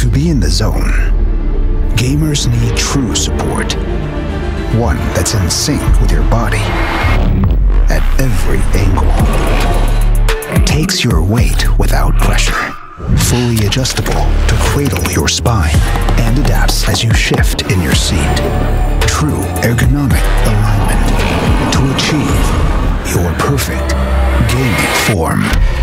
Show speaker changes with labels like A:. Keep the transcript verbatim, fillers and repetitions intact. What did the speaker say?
A: To be in the zone, gamers need true support. One that's in sync with your body at every angle. Takes your weight without pressure. Fully adjustable to cradle your spine and adapts as you shift in your seat. True ergonomic alignment to achieve your perfect gaming form.